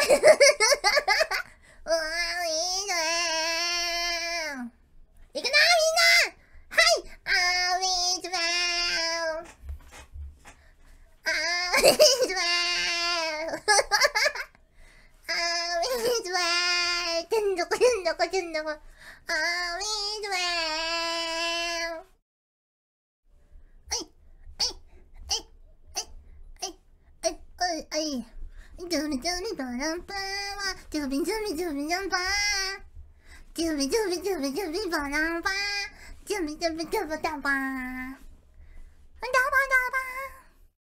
いくなみんな。はい、All is well。All is well。All is well。てんどこてんどこてんどこ。All is well。はい。ジュリジュリバランパーはジュリジュリジュリジャンパー。ジュリジュリジュリジュリバランパー。ジュリジュリジュリジャンパー。